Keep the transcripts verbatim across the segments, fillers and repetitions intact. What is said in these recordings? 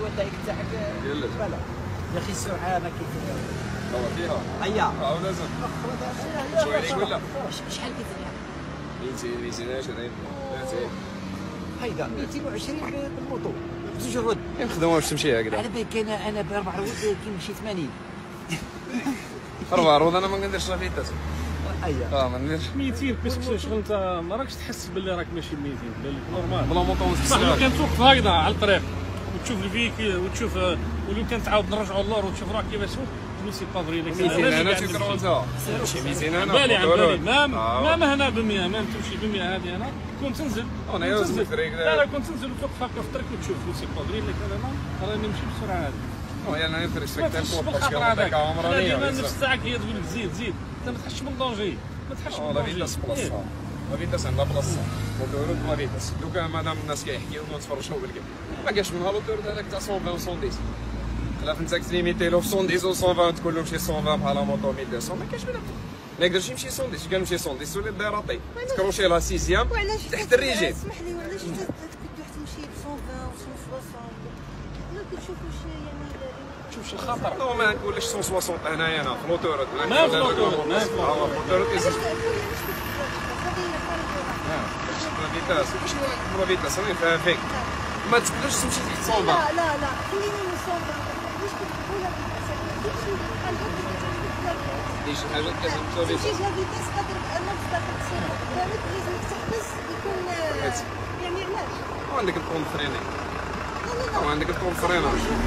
النتائج تاعك بلا يا اخي السرعه ما كيف هو فيها هيا اه لازم شويه ولا شحال كيدير ميتين ميتين وعشرين ثلاثين هيدا ميتين وعشرين بالموطو زوج الرد نخدموا باش تمشي هكذا على بالك انا انا باربع رواد كيمشي ثمانين اربع رواد انا ما كنديرش لا فيتاس اييه اه ما نديرش ميتين باش شغل انت ما راكش تحس باللي راك ماشي ميتين بلا لك نورمال بلا موطون صح لو كان توقف هكذا على الطريق وتشوف الفيكي وتشوف ولو كان تعاود نرجعوا اللور وتشوف راك كيفاش تقول سي با فري ميتين انا تيكرو انت تمشي ميتين انا بالي على بالي ما ما هنا ب مية ما تمشي ب مية هذه انا كنت تنزل انا يوزن الطريق لا لا كنت تنزل وتوقف هكا في الطريق وتشوف سي با فري لك انا راني نمشي بسرعه هذه وي انا نقدر نشري تنفوت بالخاطر هذاك ديما نفس تاعك هي تقول لك زيد زيد انت ما تحسش بالدونجي ما تحسش لا فيتاس بلاصه لا فيتاس عندها بلاصه لوتورود لا فيتاس دوكا مادام الناس كيحكيو ونتفرجوا بالكم ما كاش منها لوتورود هذاك تاع مية وعشرين و مية وعشرين لا فانت تليميتي له في مية وعشرين و مية وعشرين تقول له مشي مية وعشرين بحال موطو مية ومئتين ما كاش منها ما يقدرش يمشي مية وعشرين كان مشي مية وعشرين ولي ديراطي تكروشي لا سيزيام تحت الريجيم اسمح لي وعلاش كنت تمشي ب مية وعشرين و مية وثلاثين لا كتشوف واش يعني شوف شي خطر نو ما نقولش مية وثلاثين هنايا انا في لوتورود ما في لوتورود ما في لوتورود فيتاس ماشي لا فيتاس راني فاهم فيك ما تقدرش تمشي تحت مية. لا لا لا خليني نصوم واش كتقول لك دي شي حاجه لازم تسوي شي لا فيتاس قادر انك تاخذ سرعه بالك لازم تحبس يكون يعني علاش وعندك الكون فريني وعندك الكون فريني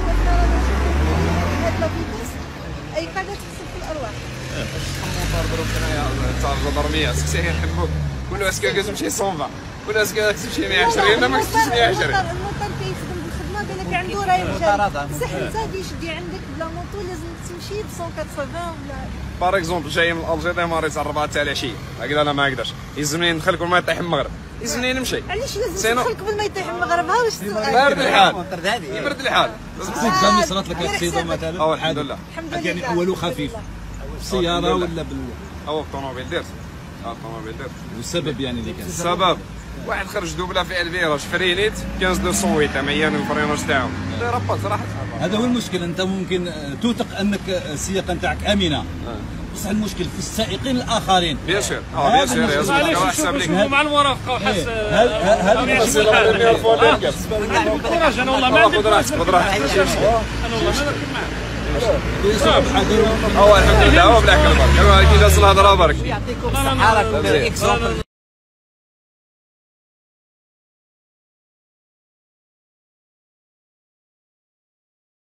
هاد لا فيتاس اي حاجه تحسب في الارواح الموطور ضرب هنايا تاع الجدرميه سكسي يحبوك كل اسكا كتمشي مية وعشرين كل اسكا كتمشي مية وعشرين انا ما كنتش مية وعشرين الموطور كيخدم بالخدمه بالك عنده رايح جاي صح انت كيش دي عندك بلا موطو لازم تمشي ب مية وثمانين ولا باغ اكزومبل جاي من الجي ديماري تاع الربعه تاع العشيه هكذا انا ما نقدرش يلزمني ندخل كل ما يطيح المغرب يلزمني نمشي علاش لازم تدخل قبل ما يطيح المغرب ها واش بارد الحال يبرد الحال زيد كامل صرات لك اكسيدون مثلا اه الحمد لله يعني اولو خفيف بالسياره ولا بال او الطوموبيل درت اه الطوموبيل درت والسبب يعني اللي كان السبب واحد خرج دوبله في الفيراج فرينيت خمسة مئتين وثمانية ميان الفريناج تاعو لا ربط صراحه هذا هو المشكل انت ممكن توثق انك السياقه نتاعك امنه بصح المشكل في السائقين الاخرين بيان سور اه بيان سور لازم معليش شوفوا مع المرافقه وحس هذا الكوراج انا والله ما عندي خذ راحتك خذ راحتك انا والله ما نركب معاه هو الحمد لله هو بلا كلمه كي جات الهضره برك يعطيكم الصحه راكم اكزومبل